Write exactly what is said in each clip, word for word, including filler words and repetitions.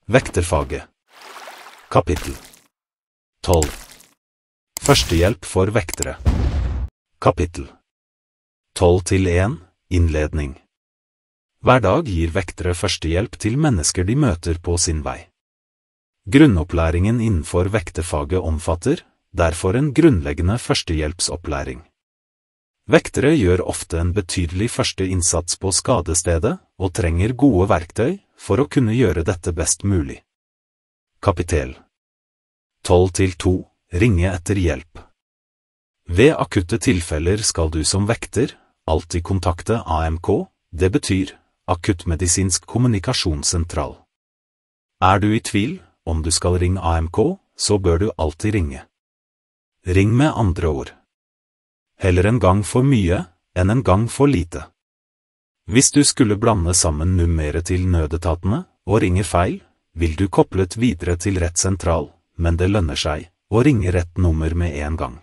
Vekterfaget. Kapittel tolv. Førstehjelp for vektere. Kapittel tolv til en. Innledning. Hver dag gir vektere førstehjelp til mennesker de møter på sin vei. Grunnopplæringen innenfor vekterfaget omfatter derfor en grunnleggende førstehjelpsopplæring. Vektere gjør ofte en betydelig første innsats på skadestedet og trenger gode verktøy for å kunne gjøre dette best mulig. Kapittel tolv til to. Ringe etter hjelp. Ved akutte tilfeller skal du som vekter alltid kontakte A M K, det betyr akuttmedisinsk kommunikasjonssentral. Er du i tvil om du skal ringe A M K, så bør du alltid ringe. Ring med andre ord. Heller en gang for mye enn en gang for lite. Hvis du skulle blande sammen nummeret til nødetatene og ringer feil, vil du kopplet videre til rett sentral, men det lønner seg å ringe rett nummer med en gang.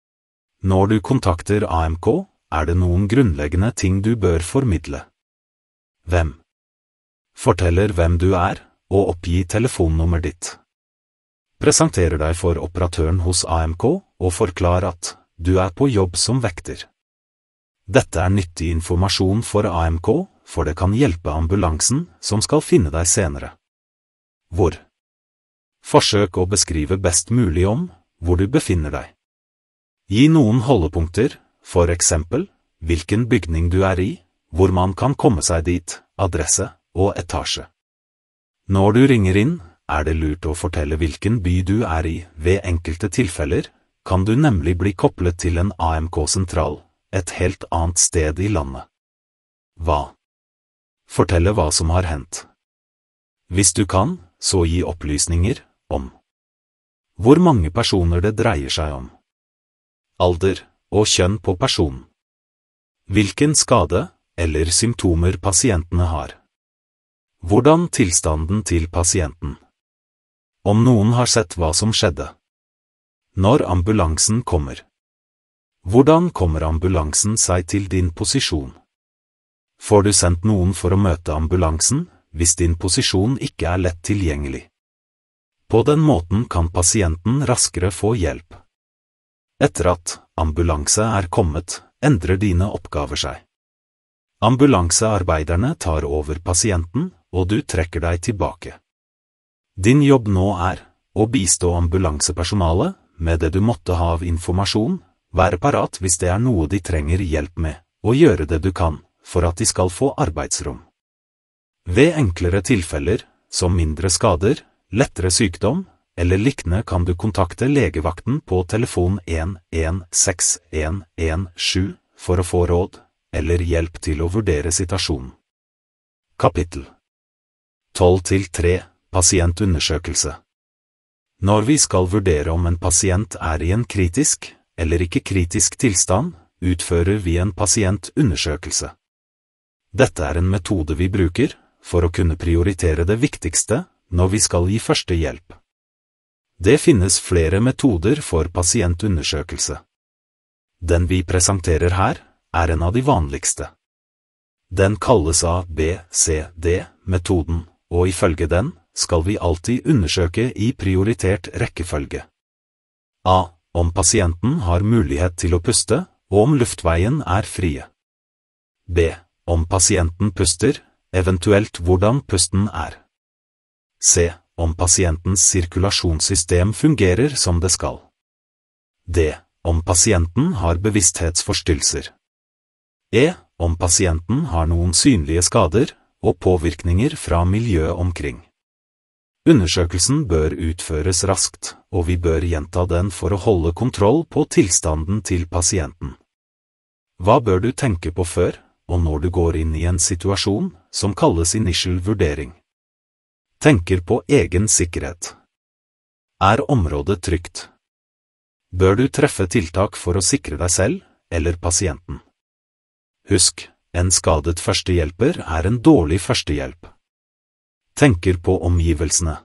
Når du kontakter A M K, er det noen grunnleggende ting du bør formidle. Hvem? Forteller hvem du er, og oppgi telefonnummer ditt. Presenterer deg for operatøren hos A M K, og forklar at du er på jobb som vekter. Dette er nyttig informasjon for A M K, for det kan hjelpe ambulansen som skal finne deg senere. Hvor? Forsøk å beskrive best mulig om hvor du befinner deg. Gi noen holdepunkter, for eksempel, hvilken bygning du er i, hvor man kan komme seg dit, adresse og etasje. Når du ringer inn, er det lurt å fortelle hvilken by du er i. Ved enkelte tilfeller kan du nemlig bli kopplet til en A M K-sentral, et helt annet sted i landet. Hva? Fortelle hva som har hendt. Hvis du kan, så gi opplysninger om hvor mange personer det dreier seg om, alder og kjønn på personen, hvilken skade eller symptomer pasientene har, hvordan tilstanden til pasienten, om noen har sett hva som skjedde, når ambulansen kommer, hvordan kommer ambulansen seg til din posisjon, får du sendt noen for å møte ambulansen hvis din posisjon ikke er lett tilgjengelig. På den måten kan pasienten raskere få hjelp. Etter at ambulanse er kommet, endrer dine oppgaver seg. Ambulansearbeiderne tar over pasienten, og du trekker deg tilbake. Din jobb nå er å bistå ambulansepersonalet med det du måtte ha av informasjon, være parat hvis det er noe de trenger hjelp med, og gjøre det du kan for at de skal få arbeidsrom. Ved enklere tilfeller, som mindre skader, lettere sykdom, eller liknende kan du kontakte legevakten på telefon en en seks en en sju for å få råd, eller hjelp til å vurdere situasjonen. Kapittel tolv til tre. Pasientundersøkelse. Når vi skal vurdere om en pasient er i en kritisk, eller ikke kritisk tilstand, utfører vi en pasientundersøkelse. Dette er en metode vi bruker for å kunne prioritere det viktigste når vi skal gi første hjelp. Det finnes flere metoder for pasientundersøkelse. Den vi presenterer her, er en av de vanligste. Den kalles A B C D-metoden, og ifølge den skal vi alltid undersøke i prioritert rekkefølge. A. Om pasienten har mulighet til å puste, og om luftveien er frie. B. Om pasienten puster, eventuelt hvordan pusten er. C. Om pasientens sirkulasjonssystem fungerer som det skal. D. Om pasienten har bevissthetsforstyrrelser. E. Om pasienten har noen synlige skader og påvirkninger fra miljøet omkring. Undersøkelsen bør utføres raskt, og vi bør gjenta den for å holde kontroll på tilstanden til pasienten. Hva bør du tenke på før, og når du går inn i en situasjon som kalles initial vurdering? Tenker på egen sikkerhet. Er området trygt? Bør du treffe tiltak for å sikre deg selv, eller pasienten? Husk, en skadet førstehjelper er en dårlig førstehjelp. Tenker på omgivelsene.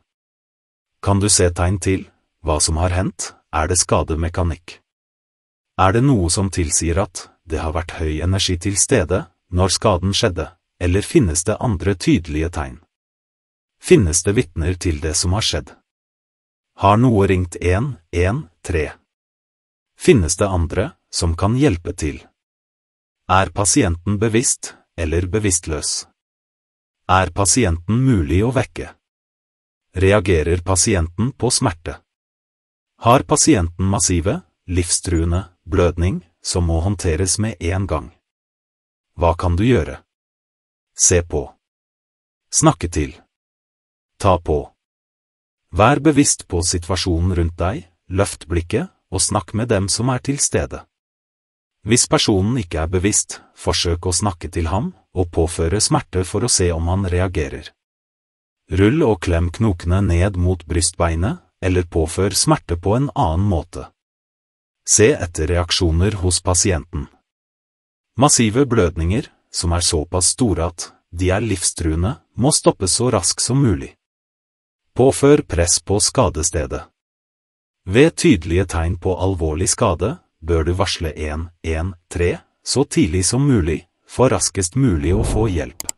Kan du se tegn til hva som har hendt? Er det skademekanikk? Er det noe som tilsier at det har vært høy energi til stede når skaden skjedde, eller finnes det andre tydelige tegn? Finnes det vitner til det som har skjedd? Har noe ringt en en tre? Finnes det andre som kan hjelpe til? Er pasienten bevisst eller bevisstløs? Er pasienten mulig å vekke? Reagerer pasienten på smerte? Har pasienten massive, livstruende blødning som må håndteres med en gang? Hva kan du gjøre? Se på. Snakke til. Ta på. Vær bevisst på situasjonen rundt deg, løft blikket, og snakk med dem som er til stede. Hvis personen ikke er bevisst, forsøk å snakke til ham, og påføre smerte for å se om han reagerer. Rull og klem knokene ned mot brystbeinet, eller påfør smerte på en annen måte. Se etter reaksjoner hos pasienten. Massive blødninger, som er såpass store at de er livstruende, må stoppes så raskt som mulig. Påfør press på skadestedet. Ved tydelige tegn på alvorlig skade, bør du varsle en en tre så tidlig som mulig, for raskest mulig å få hjelp.